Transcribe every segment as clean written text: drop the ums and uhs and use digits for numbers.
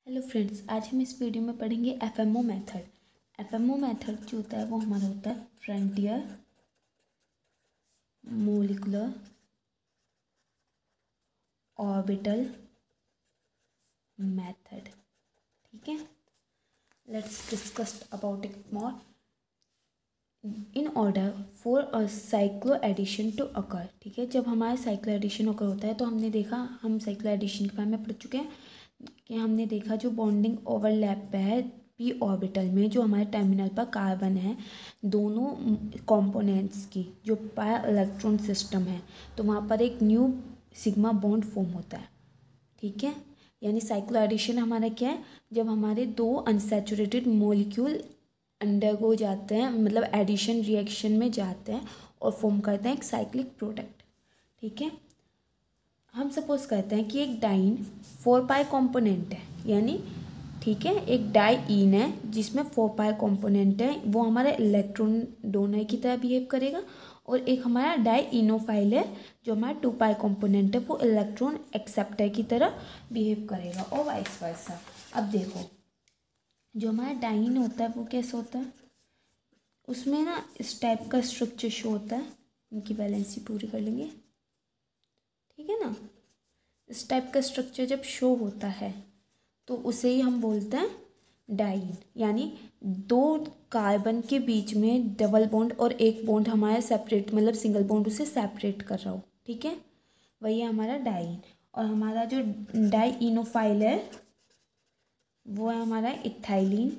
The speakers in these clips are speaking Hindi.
हेलो फ्रेंड्स, आज हम इस वीडियो में पढ़ेंगे एफएमओ मेथड। एफएमओ मेथड जो होता है वो हमारा होता है फ्रंटियर मोलिकुलर ऑर्बिटल मेथड। ठीक है, let's discuss about it more. In order for a cyclo addition to occur. ठीक है, जब हमारा साइक्लो एडिशन अकर होता है तो हमने देखा, हम साइक्लो एडिशन के बारे में पढ़ चुके हैं कि हमने देखा जो बॉन्डिंग ओवरलैप है पी ऑर्बिटल में, जो हमारे टर्मिनल पर कार्बन है, दोनों कंपोनेंट्स की जो पाई इलेक्ट्रॉन सिस्टम है, तो वहाँ पर एक न्यू सिग्मा बॉन्ड फॉर्म होता है। ठीक है, यानी साइक्लो एडिशन हमारा क्या है, जब हमारे दो अनसैचुरेटेड मॉलिक्यूल अंडरगो जाते हैं, मतलब एडिशन रिएक्शन में जाते हैं और फॉर्म करते हैं एक साइक्लिक प्रोडक्ट। ठीक है, हम सपोज करते हैं कि एक डाइन 4 पाई कॉम्पोनेंट है, यानी ठीक है एक डाईन है जिसमें 4 पाई कॉम्पोनेंट है, वो हमारा इलेक्ट्रॉन डोनर की तरह बिहेव करेगा, और एक हमारा डाईइनोफाइल है जो हमारा 2 पाई कॉम्पोनेंट है, वो इलेक्ट्रॉन एक्सेप्टर की तरह बिहेव करेगा, और वाइस वर्सा। अब देखो, जो हमारा डाइन होता है वो कैसे होता है, उसमें ना इस टाइप का स्ट्रक्चर शो होता है। इनकी वैलेंसी पूरी कर लेंगे, ठीक है ना। इस टाइप का स्ट्रक्चर जब शो होता है तो उसे ही हम बोलते हैं डाइन, यानी दो कार्बन के बीच में डबल बॉन्ड और एक बॉन्ड हमारा सेपरेट, मतलब सिंगल बॉन्ड उसे सेपरेट कर रहा हो। ठीक है, वही है हमारा डाइन। और हमारा जो डाईइनोफाइल है वो है हमारा इथाइलिन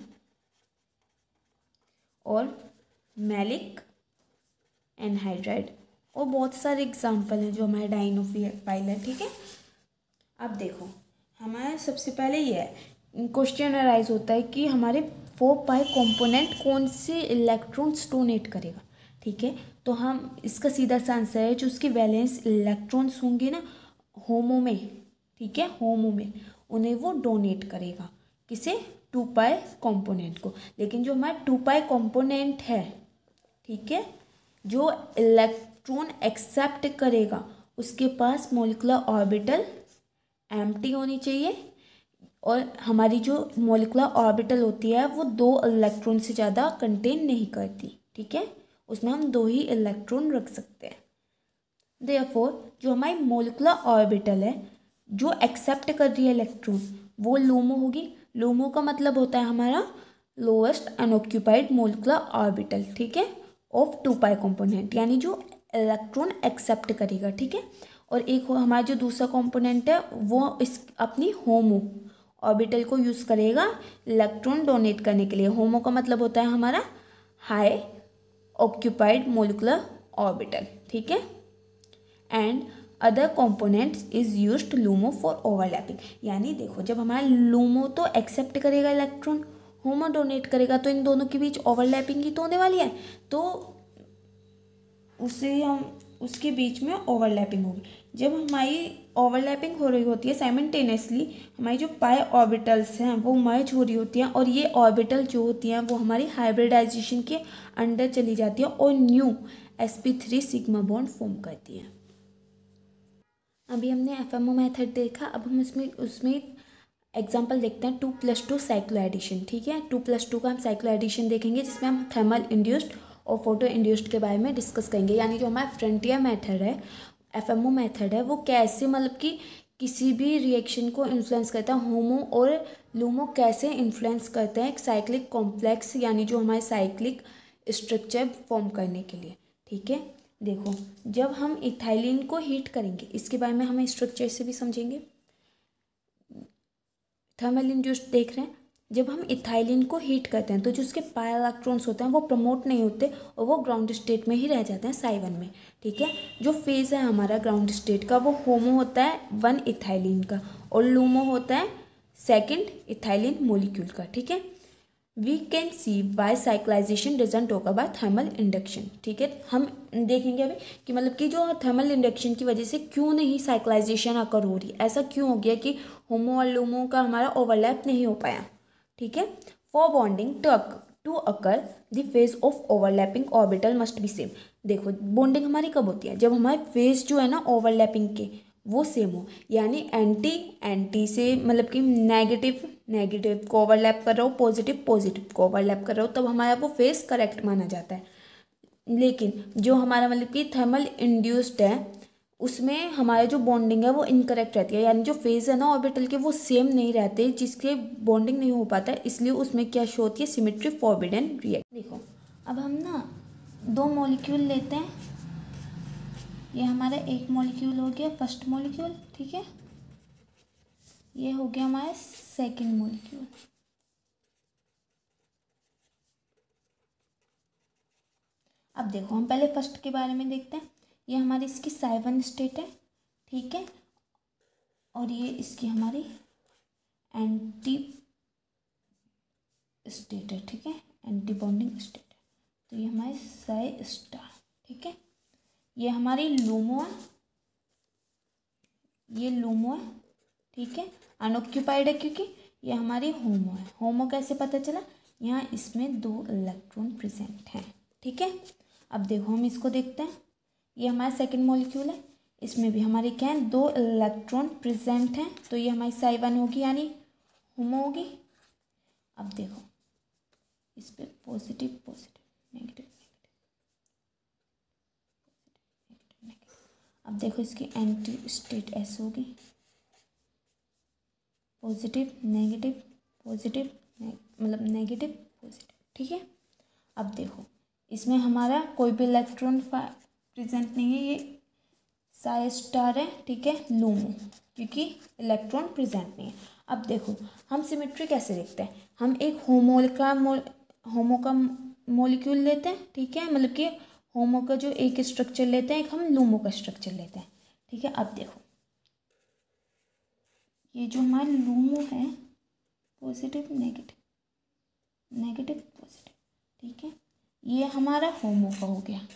और मैलिक एनहाइड्राइड, और बहुत सारे एग्जाम्पल हैं जो हमारे डाइनोफाइल है। ठीक है, अब देखो हमारे सबसे पहले ये है क्वेश्चन अराइज होता है कि हमारे 4 पाई कंपोनेंट कौन से इलेक्ट्रॉन्स डोनेट करेगा। ठीक है, तो हम इसका सीधा सा आंसर है जो उसके वैलेंस इलेक्ट्रॉन्स होंगे ना होमो में, ठीक है होमो में, उन्हें वो डोनेट करेगा। किसे? 2 पाई कंपोनेंट को। लेकिन जो हमारा 2 पाई कंपोनेंट है, ठीक है, जो इलेक्ट्रॉन एक्सेप्ट करेगा उसके पास मॉलिक्यूलर ऑर्बिटल एम्प्टी होनी चाहिए, और हमारी जो मॉलिक्यूलर ऑर्बिटल होती है वो 2 इलेक्ट्रॉन से ज़्यादा कंटेन नहीं करती। ठीक है, उसमें हम 2 ही इलेक्ट्रॉन रख सकते हैं। देयरफॉर जो हमारी मॉलिक्यूलर ऑर्बिटल है जो एक्सेप्ट कर रही है इलेक्ट्रॉन, वो लूमो होगी। लूमो का मतलब होता है हमारा लोएस्ट अनऑक्यूपाइड मॉलिक्यूलर ऑर्बिटल, ठीक है, ऑफ 2 पाई कंपोनेंट, यानी जो इलेक्ट्रॉन एक्सेप्ट करेगा। ठीक है, और एक हमारा जो दूसरा कंपोनेंट है वो इस अपनी होमो ऑर्बिटल को यूज़ करेगा इलेक्ट्रॉन डोनेट करने के लिए। होमो का मतलब होता है हमारा हाई ऑक्यूपाइड मॉलिक्यूलर ऑर्बिटल। ठीक है, and other components is used LUMO for overlapping, यानी देखो जब हमारा लूमो तो एक्सेप्ट करेगा इलेक्ट्रॉन, होमो डोनेट करेगा, तो इन दोनों के बीच ओवरलैपिंग ही तो होने वाली है, तो उसे हम उसके बीच में ओवरलैपिंग होगी। जब हमारी ओवरलैपिंग हो रही होती है साइमल्टेनियसली, हमारी जो पाई ऑर्बिटल्स हैं वो मर्ज हो रही होती हैं, और ये ऑर्बिटल जो होती हैं वो हमारी हाइब्रिडाइजेशन के अंडर चली जाती है और new sp3 sigma bond form करती है। अभी हमने एफएमओ मेथड देखा, अब हम उसमें एग्जाम्पल देखते हैं 2+2 साइक्लो एडिशन। ठीक है, 2+2 का हम साइक्लो एडिशन देखेंगे जिसमें हम थर्मल इंड्यूस्ड और फोटो इंड्यूस्ड के बारे में डिस्कस करेंगे, यानी जो हमारा फ्रंटियर मेथड है, एफएमओ मेथड है, वो कैसे मतलब कि किसी भी रिएक्शन को इन्फ्लुएंस करता है, होमो और लूमो कैसे इन्फ्लुएंस करते हैं एक साइक्लिक कॉम्प्लेक्स, यानी जो हमारे साइक्लिक स्ट्रक्चर फॉर्म करने के लिए। ठीक है, देखो जब हम इथाइलिन को हीट करेंगे, इसके बारे में हम स्ट्रक्चर से भी समझेंगे। थर्मल इंड्यूस्ड देख रहे हैं, जब हम इथाइलिन को हीट करते हैं तो जो उसके पाई इलेक्ट्रॉन्स होते हैं वो प्रमोट नहीं होते और वो ग्राउंड स्टेट में ही रह जाते हैं साई 1 में। ठीक है, जो फेज़ है हमारा ग्राउंड स्टेट का वो होमो होता है 1 इथाइलिन का, और लूमो होता है 2 इथाइलिन मोलिक्यूल का। ठीक है, we can see why cyclization doesn't होगा बाय थर्मल इंडक्शन। ठीक है, हम देखेंगे अभी कि मतलब कि जो थर्मल इंडक्शन की वजह से क्यों नहीं साइक्लाइजेशन अकर हो रही, ऐसा क्यों हो गया कि होमो और लूमो का हमारा ओवरलैप नहीं हो पाया। ठीक है, for bonding to occur the phase of overlapping orbital must be same. देखो बॉन्डिंग हमारी कब होती है, जब हमारे फेज जो है ना ओवरलैपिंग के वो सेम हो, यानी एंटी एंटी से मतलब कि नेगेटिव नेगेटिव को ओवरलैप कर रहा हो, पॉजिटिव पॉजिटिव को ओवरलैप कर रहा हो, तब हमारा वो फेस करेक्ट माना जाता है। लेकिन जो हमारा मतलब कि थर्मल इंड्यूस्ड है उसमें हमारा जो बॉन्डिंग है वो इनकरेक्ट रहती है, यानी जो फेज है ना ऑर्बिटल के वो सेम नहीं रहते, जिसके बॉन्डिंग नहीं हो पाता है, इसलिए उसमें क्या शो होती है, सिमेट्री फॉरबिडन रिएक्ट। देखो अब हम ना दो मॉलिक्यूल लेते हैं, ये हमारा एक मॉलिक्यूल हो गया फर्स्ट मॉलिक्यूल, ठीक है, ये हो गया हमारा सेकंड मॉलिक्यूल। अब देखो हम पहले फर्स्ट के बारे में देखते हैं, ये हमारी इसकी साइवन स्टेट है, ठीक है, और ये इसकी हमारी एंटी स्टेट है, ठीक है, एंटी बॉन्डिंग स्टेट है, तो ये हमारी साई स्टार, ठीक है, ये हमारी लूमो है, ये लूमो है, ठीक है, अनऑक्यूपाइड है क्योंकि ये हमारी होमो है। होमो कैसे पता चला, यहाँ इसमें 2 इलेक्ट्रॉन प्रेजेंट हैं, ठीक है। अब देखो हम इसको देखते हैं, ये हमारा सेकंड मॉलिक्यूल है, इसमें भी हमारे क्या है 2 इलेक्ट्रॉन प्रेजेंट हैं, तो ये हमारी साई1 होगी यानी होमो होगी। अब देखो इस पर positive positive negative negative negative, अब देखो इसकी एंटी स्टेट ऐसे होगी, पॉजिटिव नेगेटिव पॉजिटिव मतलब नेगेटिव पॉजिटिव, ठीक है। अब देखो इसमें हमारा कोई भी इलेक्ट्रॉन प्रेजेंट नहीं है, ये साई स्टार है, ठीक है, लूमो, क्योंकि इलेक्ट्रॉन प्रेजेंट नहीं है। अब देखो हम सिमेट्री कैसे देखते हैं, हम एक होमो का मॉलिक्यूल लेते हैं, ठीक है, मतलब कि होमो का जो एक स्ट्रक्चर लेते हैं, एक हम लूमो का स्ट्रक्चर लेते हैं, ठीक है। अब देखो ये जो हमारा लूमो है पॉजिटिव नेगेटिव नेगेटिव पॉजिटिव, ठीक है, ये हमारा होमो का हो गया,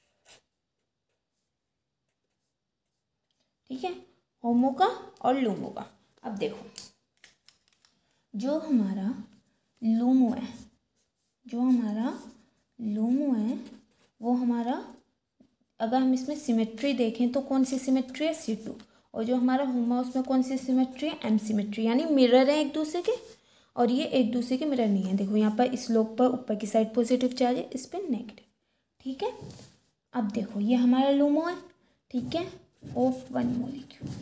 ठीक है, होमो का और लूमो का। अब देखो जो हमारा लूमो है, जो हमारा लूमो है वो हमारा, अगर हम इसमें सिमेट्री देखें तो कौन सी सिमेट्री है, C2, और जो हमारा होमो है उसमें कौन सी सिमेट्री है, M सिमेट्री, यानी मिरर है एक दूसरे के, और ये एक दूसरे के मिरर नहीं है। देखो यहाँ पर इस लोग पर ऊपर की साइड पॉजिटिव चार्ज है, इस पर नेगेटिव, ठीक है। अब देखो ये हमारा लूमो है, ठीक है, ऑफ 1 मॉलिक्यूल,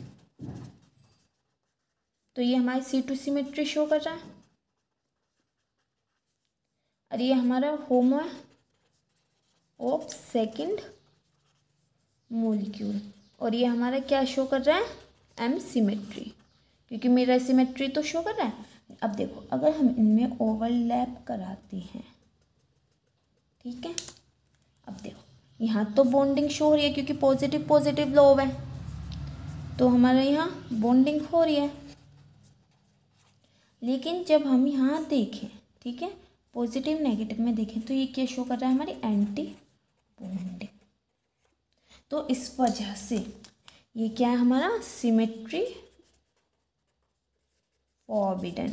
तो ये हमारी C2 सिमेट्री शो कर रहा है, और ये हमारा होमो है ऑफ सेकंड मॉलिक्यूल, और ये हमारा क्या शो कर रहा है, M सिमेट्री, क्योंकि मेरा सिमेट्री तो शो कर रहा है। अब देखो अगर हम इनमें ओवरलैप कराते हैं, ठीक है, अब देखो यहाँ तो बॉन्डिंग शो हो रही है क्योंकि पॉजिटिव पॉजिटिव लोब है, तो हमारे यहाँ बॉन्डिंग हो रही है। लेकिन जब हम यहाँ देखें, ठीक है, पॉजिटिव नेगेटिव में देखें तो ये क्या शो कर रहा है, हमारी एंटी बॉन्डिंग, तो इस वजह से ये क्या है, हमारा सिमेट्री फॉरबिडन,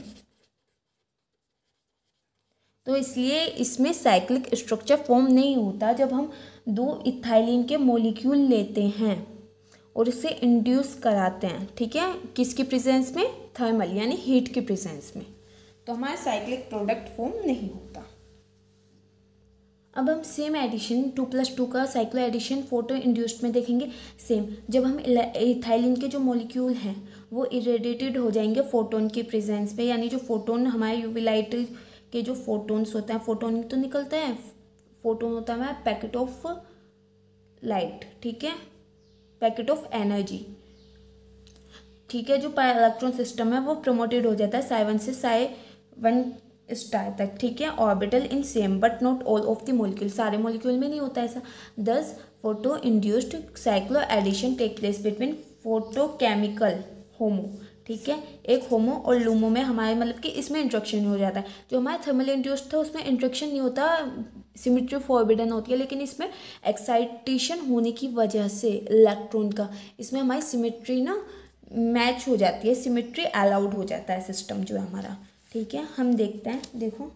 तो इसलिए इसमें साइक्लिक स्ट्रक्चर फॉर्म नहीं होता जब हम 2 इथाइलिन के मॉलिक्यूल लेते हैं और इसे इंड्यूस कराते हैं, ठीक है, किसकी प्रेजेंस में, थर्मल यानी हीट की प्रेजेंस में, तो हमारा साइक्लिक प्रोडक्ट फॉर्म नहीं होता। अब हम सेम एडिशन 2+2 का साइक्लो एडिशन फोटो इंड्यूस्ड में देखेंगे। सेम जब हम इथाइलिन के जो मॉलिक्यूल हैं वो इरेडिएटेड हो जाएंगे फोटोन की प्रेजेंस में, यानी जो फोटोन हमारे यूवी लाइट के जो फोटोन्स होते हैं, फोटोन तो निकलते हैं, फोटोन होता है हमारा पैकेट ऑफ लाइट, ठीक है, पैकेट ऑफ एनर्जी, ठीक है, जो इलेक्ट्रॉन सिस्टम है वो प्रमोटेड हो जाता है साई1 से साई1 स्टार तक, ठीक है, orbital in same but not all of the molecule, सारे मॉलिक्यूल में नहीं होता ऐसा। Thus photo induced cyclo addition take place between photochemical HOMO, ठीक है, एक होमो और लूमो में हमारे मतलब कि इसमें इंट्रैक्शन हो जाता है। जो हमारा थर्मल इंड्यूस्ड था उसमें इंट्रैक्शन नहीं होता, सिमेट्री फॉरबिडन होती है, लेकिन इसमें एक्साइटेशन होने की वजह से इलेक्ट्रॉन का, इसमें हमारी सिमेट्री ना मैच हो जाती है, सिमेट्री अलाउड हो जाता है सिस्टम जो है हमारा, ठीक है। हम देखते हैं, देखो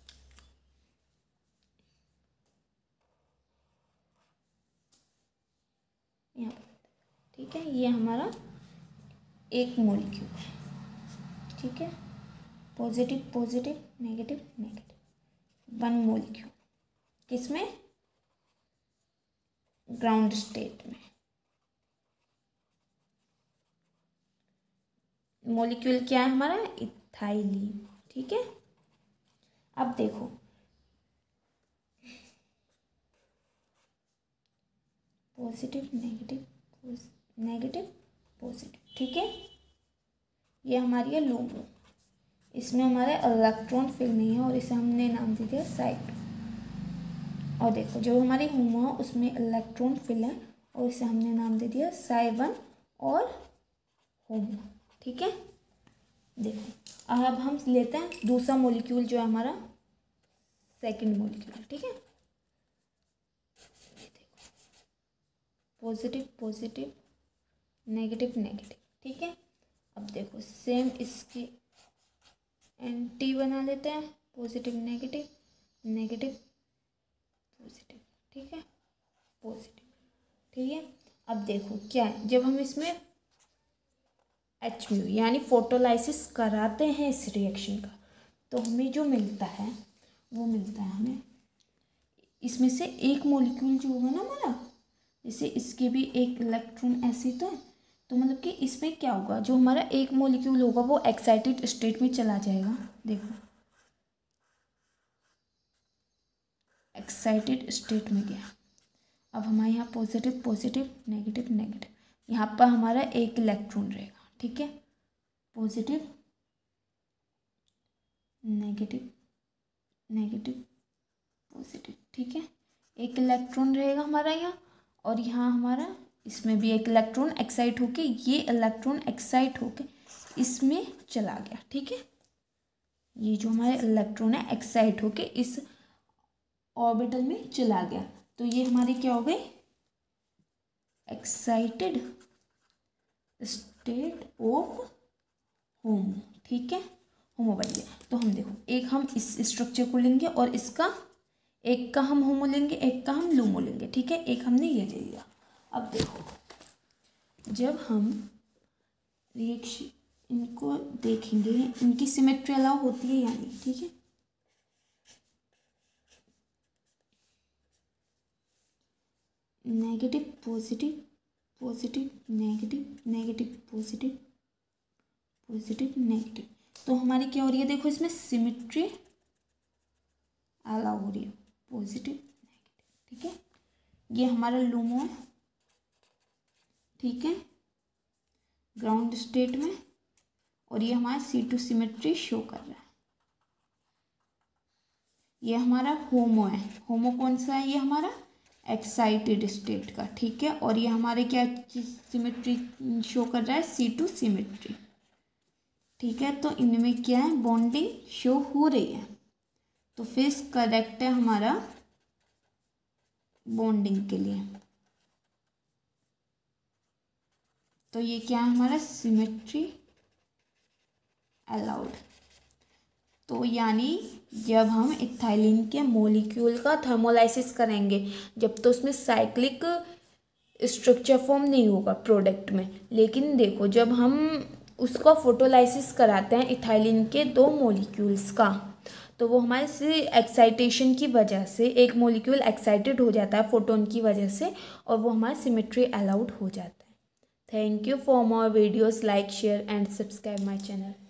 यहाँ, ठीक है, ये हमारा एक मॉलिक्यूल है, ठीक है, positive positive negative negative. One molecule किसमें? ग्राउंड स्टेट में। मॉलिक्यूल क्या है हमारा? इथाइलिन। ठीक है, अब देखो पॉजिटिव नेगेटिव नेगेटिव पॉजिटिव। ठीक है, ये हमारी है LUMO। इसमें हमारे इलेक्ट्रॉन फिल नहीं है और इसे हमने नाम दे दिया साइटो। और देखो जो हमारी HOMO है उसमें इलेक्ट्रॉन फिल है और इसे हमने नाम दे दिया Psi1 और HOMO। ठीक है, देखो अब हम लेते हैं दूसरा मॉलिक्यूल जो है हमारा सेकंड मॉलिक्यूल। ठीक है, पॉजिटिव पॉजिटिव नेगेटिव नेगेटिव। ठीक है, अब देखो सेम इसकी एंटी बना लेते हैं, पॉजिटिव नेगेटिव नेगेटिव पॉजिटिव। ठीक है, पॉजिटिव। ठीक है, अब देखो क्या है, जब हम इसमें HMU यानी फोटोलाइसिस कराते हैं इस रिएक्शन का, तो हमें जो मिलता है वो मिलता है हमें इसमें से एक मॉलिक्यूल जो होगा ना हमारा, जैसे इसके भी एक इलेक्ट्रॉन ऐसे तो मतलब कि इसमें क्या होगा, जो हमारा एक मॉलिक्यूल होगा वो एक्साइटेड स्टेट में चला जाएगा। देखो एक्साइटेड स्टेट में गया। अब हमारे यहाँ पॉजिटिव पॉजिटिव नेगेटिव नेगेटिव, यहाँ पर हमारा एक इलेक्ट्रॉन रहेगा। ठीक है, पॉजिटिव नेगेटिव नेगेटिव पॉजिटिव। ठीक है, एक इलेक्ट्रॉन रहेगा हमारा यहाँ, और यहाँ हमारा इसमें भी एक इलेक्ट्रॉन एक्साइट होके, ये इलेक्ट्रॉन एक्साइट होके इसमें चला गया। ठीक है, ये जो हमारा इलेक्ट्रॉन है एक्साइट होके इस ऑर्बिटल में चला गया, तो ये हमारी क्या हो गई? Excited state of HOMO। ठीक है, HOMO बन गया। तो हम देखो एक हम इस स्ट्रक्चर को लेंगे और इसका एक का हम HOMO लेंगे, एक का हम LUMO लेंगे। ठीक है, एक हमने ये ले लिया। अब देखो जब हम रिएक्शन इनको देखेंगे, इनकी सिमेट्री अलाउ होती है या नहीं। ठीक है, negative positive positive negative negative positive positive negative, तो हमारी क्या हो रही है? देखो इसमें सिमेट्री अलाउ हो रही है, पॉजिटिव नेगेटिव। ठीक है, ये हमारा LUMO है। ठीक है, ग्राउंड स्टेट में, और ये हमारा C2 सिमेट्री शो कर रहा है। ये हमारा HOMO है। HOMO कौन सा है? ये हमारा एक्साइटेड स्टेट का। ठीक है, और ये हमारे क्या सिमेट्री शो कर रहा है? C2 symmetry. ठीक है, तो इनमें क्या है? बॉन्डिंग शो हो रही है, तो फिर करेक्ट है हमारा बॉन्डिंग के लिए। तो ये क्या है हमारा? Symmetry allowed. तो यानी जब हम इथाइलिन के मॉलिक्यूल का थर्मोलाइसिस करेंगे, जब तो उसमें साइक्लिक स्ट्रक्चर फॉर्म नहीं होगा प्रोडक्ट में, लेकिन देखो जब हम उसका फोटोलाइसिस कराते हैं इथाइलिन के दो मॉलिक्यूल्स का, तो वो हमारे से एक्साइटेशन की वजह से एक मॉलिक्यूल एक्साइटेड हो जाता है फोटोन की वजह से, और वो हमारा सिमेट्री अलाउड हो जाता है। Thank you for more videos, like share and subscribe my channel.